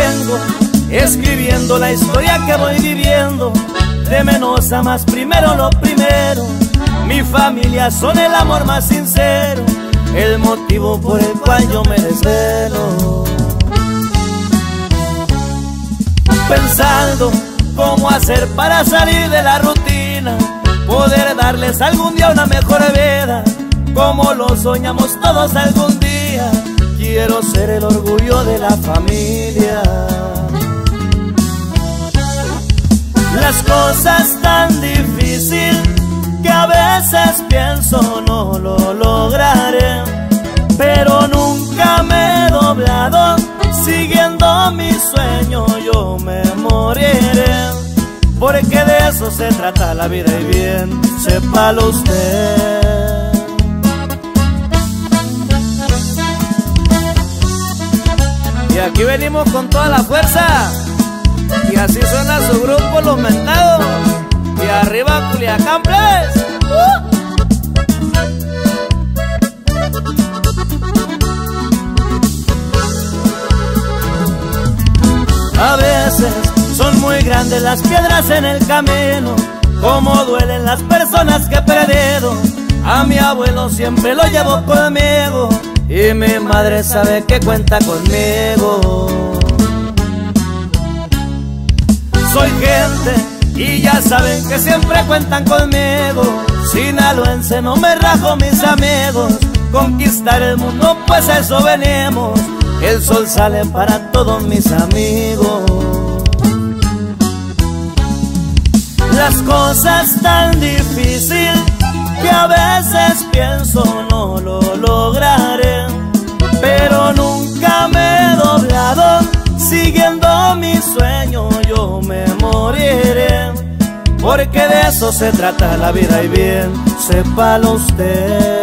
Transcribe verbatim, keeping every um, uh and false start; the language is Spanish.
vengo escribiendo la historia que voy viviendo, de menos a más, primero lo primero. Mi familia son el amor más sincero, el motivo por el cual yo me desvelo, pensando cómo hacer para salir de la rutina, poder darles algún día una mejor vida, como lo soñamos todos algún día. Quiero ser el orgullo de la familia. Las cosas tan difíciles que a veces pienso no lo lograré, pero nunca me he doblado, siguiendo mi sueño yo me moriré, porque de eso se trata la vida y bien, sépalo usted. Y aquí venimos con toda la fuerza, y así suena su grupo Los Mentados. Y arriba Culiacán, please. ¡Uh! A veces son muy grandes las piedras en el camino, como duelen las personas que he perdido. A mi abuelo siempre lo llevo conmigo, y mi madre sabe que cuenta conmigo. Soy gente y ya saben que siempre cuentan conmigo. Sinaloense, no me rajo, mis amigos. Conquistar el mundo, pues a eso venimos. El sol sale para todos mis amigos. Las cosas tan difíciles que a veces pienso no lo lograré, pero nunca me he doblado, siguiendo mi sueño yo me moriré, porque de eso se trata la vida y bien, sépalo usted.